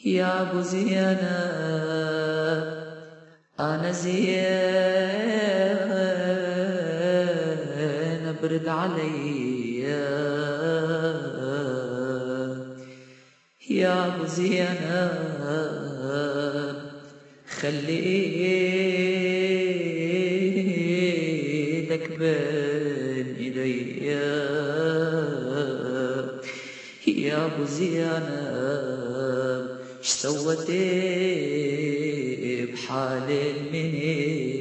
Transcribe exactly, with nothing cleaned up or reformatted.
يا ابو زينب انا زين برد علي يا ابو زينب خلي ايدك بين ايدي يا ابو زينب شسوتي بحال المني